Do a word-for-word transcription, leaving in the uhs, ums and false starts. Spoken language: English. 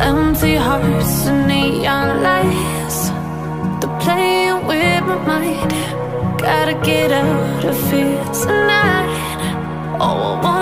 Empty hearts and neon lights, they're playing with my mind. Gotta get out of here tonight. Oh, I want